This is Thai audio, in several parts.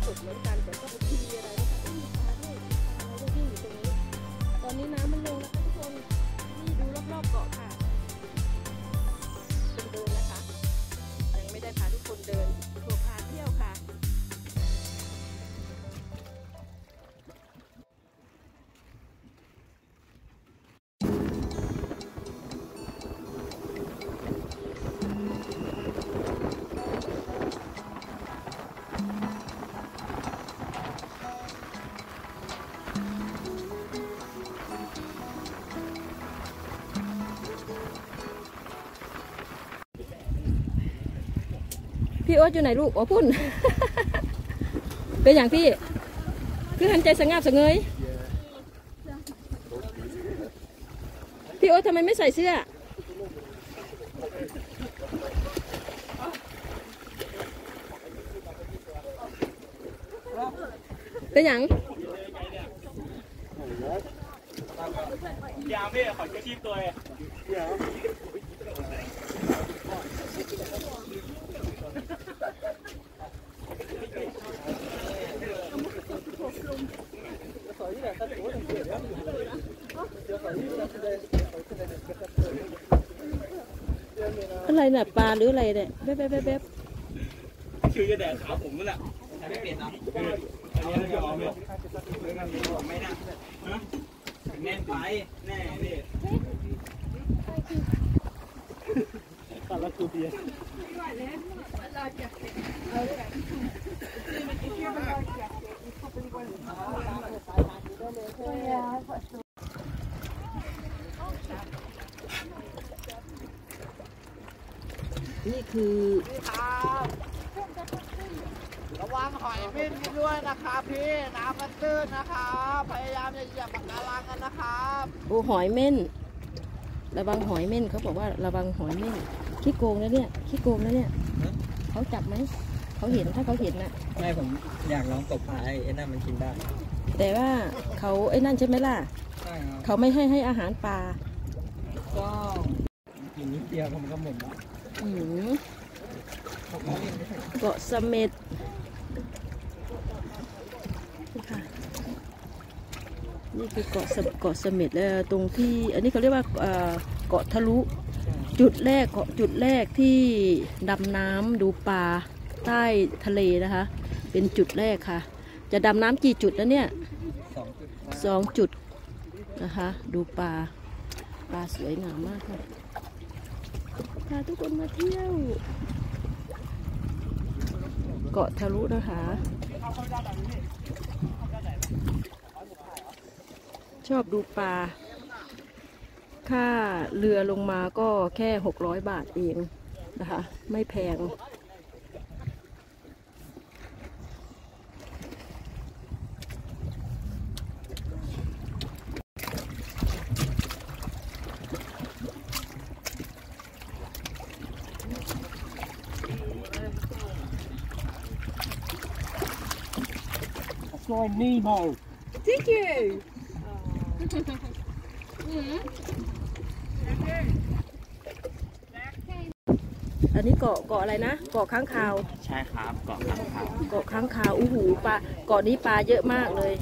ดเหมือนกันแต่ก็ทีอะไรนะคะมีปลาด้วยปลาอะไรวิ่งอยู่ตรงนี้ตอนนี้น้ำมันลงนะคะทุกคนนี่ดูรอบๆเกาะค่ะเดินนะคะยังไม่ได้พาทุกคนเดินทัวร์พาเที่ยวค่ะพี่โอ๊ตอยู่ไหนลูกอ๋อพุ่น เป็นอย่างพี่คือหันใจสงบสงเงยพี่โอ๊ตทำไมไม่ใส่เสื้อเป็นอย่างยาวพี่ขอชีพตัวเลยอะไรเนี่ยปลาหรืออะไรเนี่ยเบ๊บเบ๊บเบ๊บคือจะแดดขาวผมนั่นแหละไม่เปลี่ยนนะอันนี้ไม่ยอมเลยไม่นะแน่นไปแน่นี่ตอนละกูเบียร์นี่คือระวังหอยเม่นด้วยนะครับพี่น้ำมันตื้นนะครับพยายามอย่าเหยียบปากการังกันนะครับโอ้หอยเม่นระวังหอยเม่นเขาบอกว่าระวังหอยเม่นขี้โกงนะเนี่ยขี้โกงนะเนี่ยเขาจับไหมเขาเห็นถ้าเขาเห็นนะไม่ผมอยากลองตกปลาไอ้นั่นมันกินได้แต่ว่าเขาไอ้นั่นใช่ไหมล่ะใช่ครับเขาไม่ให้อาหารปลาก็กินนิดเดียวผมก็หมดแล้วเกาะเสม็ดนี่คือเกาะเสม็ดแล้วตรงที่อันนี้เขาเรียกว่าเกาะทะลุจุดแรกที่ดำน้ำดูปลาใต้ทะเลนะคะเป็นจุดแรกค่ะจะดำน้ำกี่จุดนะเนี่ย2 จุดนะคะดูปลาสวยงามมากค่ะพาทุกคนมาเที่ยวเกาะทะลุนะคะชอบดูปลาค่าเรือลงมาก็แค่600 บาทเองนะคะไม่แพงนี่โม Thank you อันนี้เกาะอะไรนะเกาะค้างคาวใช่ครับเกาะค้างคาวอู้หูปลาเกาะนี้ปลาเยอะมากเลย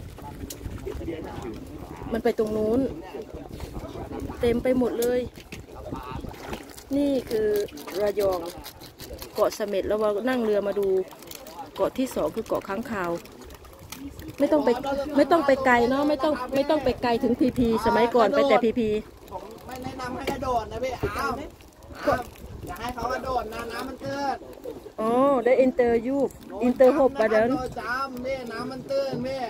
มันไปตรงนู้นเต็มไปหมดเลยนี่คือระยองเกาะเสม็ดแล้วเรานั่งเรือมาดูเกาะที่2คือเกาะค้างคาวไม่ต้องไปไกลเนาะไม่ต้องไปไกลถึงพีพีสมัยก่อนไปแต่พีพีผมไม่แนะนำให้กระโดดนะพี่อ้าวอย่าให้เขากระโดดนะน้ำมันตื้นอ๋อได้อินเตอร์หกประเดินจ้ำนี่น้ำมันตื้นพี่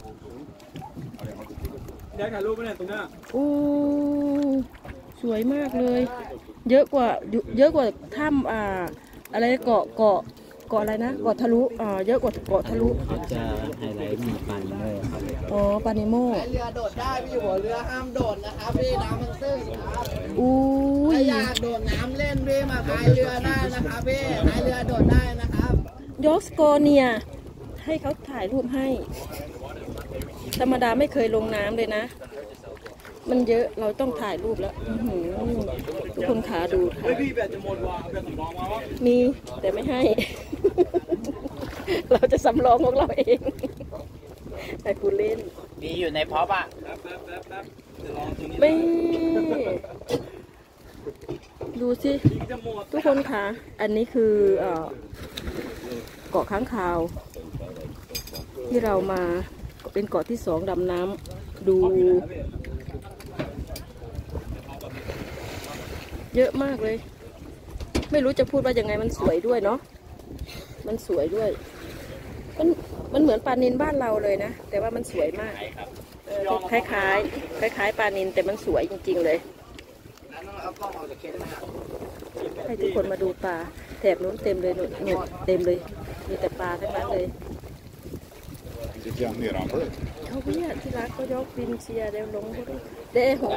ได้ถ่ายรูปไหมเนี่ยตรงนี้โอ้สวยมากเลยเยอะกว่าถ้ำอะไรเกาะอะไรนะเกาะทะลุเยอะกว่าเกาะทะลุเขาจะไฮไลท์มีปลานิโม่ครับอ๋อปลานิโม่เรือโดดได้พี่หัวเรือห้ามโดดนะครับพี่น้ำมันตื้นครับถ้าอยากโดดน้ำเล่นพี่มาพายเรือได้นะครับพี่พายเรือโดดได้นะครับยกสโกเนียให้เขาถ่ายรูปให้ธรรมดาไม่เคยลงน้ำเลยนะมันเยอะเราต้องถ่ายรูปแล้วทุกคนขาดูค่ะมีแต่ไม่ให้เราจะสำรองของเราเองให้คุณเล่นมีอยู่ในพ็อปอ่ะแป๊บจะลองตรงนี้ไม่ดูสิทุกคนคะอันนี้คือเกาะค้างคาว ที่เรามาเป็นเกาะที่2ดำน้ำดูเยอะมากเลย ไม่รู้จะพูดว่ายังไงมันสวยด้วยเนาะมันสวยด้วยมันเหมือนปลานิลบ้านเราเลยนะแต่ว่ามันสวยมากคล้ายปลานิลแต่มันสวยจริงๆเลยให้ทุกคนมาดูปลาแถบนู้นเต็มเลยนู่นเต็มเลยมีแต่ปลาทั้งนั้นเลยเขาเพี้ยที่รักก็ยกบินเชียร์เดี๋ยวลงเขาด้วยเด้หง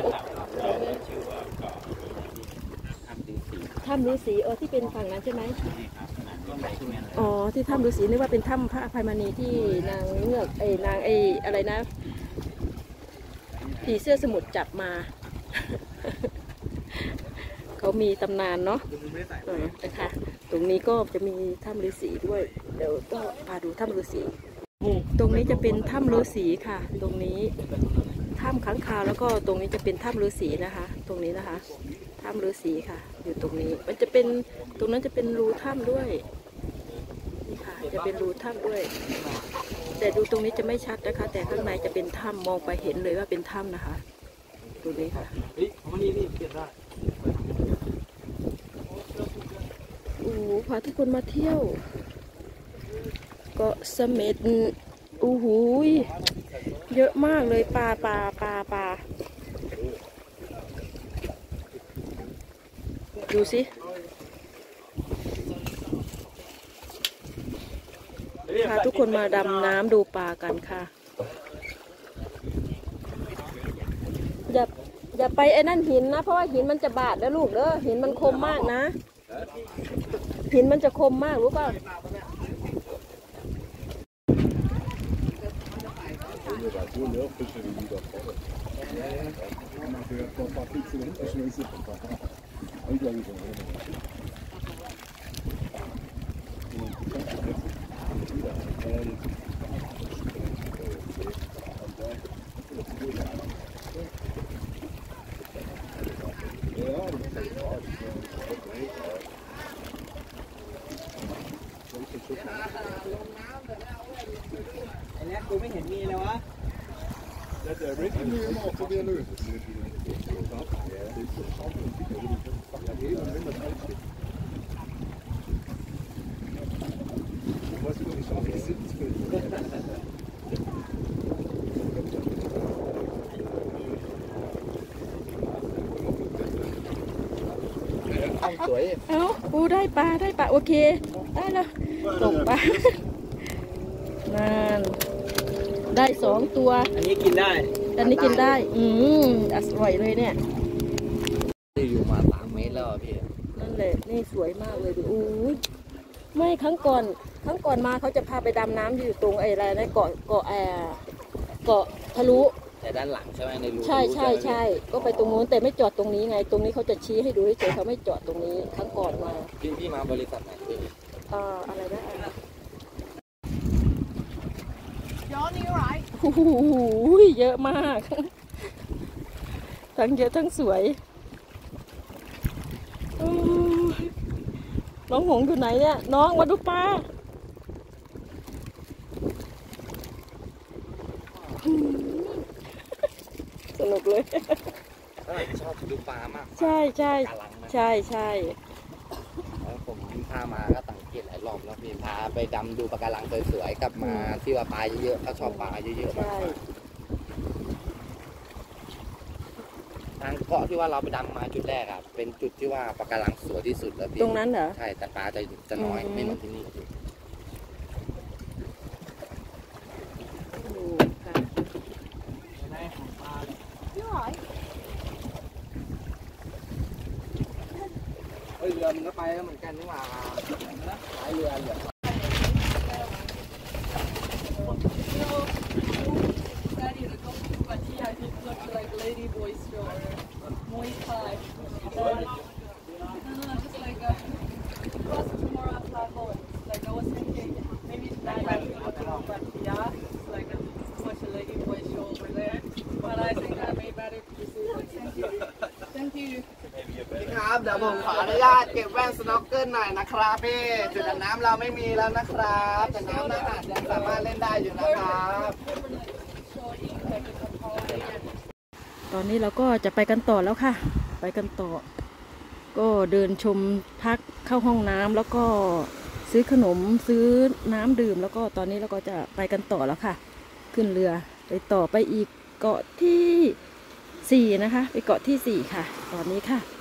ถ้ำฤาษีที่เป็นฝั่งนั้นใช่ไหมอ๋อที่ถ้ำฤาษีนึกว่าเป็นถ้ำพระอภัยมณีที่นางเงือกนางอะไรนะผีเสื้อสมุทรจับมา เขามีตำนานเนาะนะคะตรงนี้ก็จะมีถ้ำฤาษีด้วยเดี๋ยวก็พาดูถ้ำฤาษีตรงนี้จะเป็นถ้ำฤาษีค่ะตรงนี้ถ้ำค้างคาวแล้วก็ตรงนี้จะเป็นถ้ำฤาษีนะคะตรงนี้นะคะถ้ำฤาษีค่ะอยู่ตรงนี้มันจะเป็นตรงนั้นจะเป็นรูถ้ำด้วยนี่ค่ะจะเป็นรูถ้ำด้วยแต่ดูตรงนี้จะไม่ชัดนะคะแต่ข้างในจะเป็นถ้ำมองไปเห็นเลยว่าเป็นถ้ำนะคะตรงนี้ค่ะโอ้โหพาทุกคนมาเที่ยวเกาะเสม็ดโอ้โหเยอะมากเลยปลาดูสิพาทุกคนมาดำน้ำดูปลากันค่ะอย่าไปไอ้นั่นหินนะเพราะว่าหินมันจะบาดนะลูกเด้อหินมันคมมากนะหินมันจะคมมากรู้ป่ะอันนี้กูไม่เห็นมีเลยวะสวยเอาปูได้ปลาโอเคได้แล้วตกปลานั่นได้2 ตัวอันนี้กินได้อันนี้กินได้อร่อยเลยเนี่ยอยู่มา3 เมตรแล้วพี่นั่นแหละนี่สวยมากเลยดูอู้ไม่ครั้งก่อนมาเขาจะพาไปดำน้ำอยู่ตรงอะไรนะเกาะทะลุแต่ด้านหลังใช่ไหมในรูใช่ก็ไปตรงนู้นแต่ไม่จอดตรงนี้ไงตรงนี้เขาจะชี้ให้ดูเฉยเขาไม่จอดตรงนี้ครั้งก่อนมาพี่มาบริษัทไหนพี่อะไรนะย้อนนี่ไรโอ้โหเยอะมากทั้งเยอะทั้งสวยน้องหงอยู่ไหนเนี่ยน้องมาดูปลาสนุกเลยชอบดูปลามากใช่ผมพามาก็สังเกตหลายรอบแล้วพี่พาไปดำดูปะการังสวยๆกลับมาที่ว่าปลาเยอะๆเขาชอบปลาเยอะๆมากทางเกาะที่ว่าเราไปดำมาจุดแรกอ่ะเป็นจุดที่ว่าปะการังสวยที่สุดแล้วพี่ตรงนั้นเหรอใช่แต่ปลาจะน้อยไม่เหมือนที่นี่เรือมันก็ไปแล้วเหมือนกันนี่หว่าหลายเรือเหลือผมขออนุญาตเก็บแว่นสโนว์เกิลหน่อยนะครับพี่จุดดำน้ำเราไม่มีแล้วนะครับแต่น้ำหน้าหาดยังสามารถเล่นได้อยู่นะครับตอนนี้เราก็จะไปกันต่อแล้วค่ะ ไปกันต่อ ก็เดินชมพักเข้าห้องน้ำแล้วก็ซื้อขนมซื้อน้ำดื่ม แล้วก็ตอนนี้เราก็จะไปกันต่อแล้วค่ะ ขึ้นเรือไปต่อไปอีกเกาะที่ 4นะคะไปเกาะที่ 4ค่ะตอนนี้ค่ะ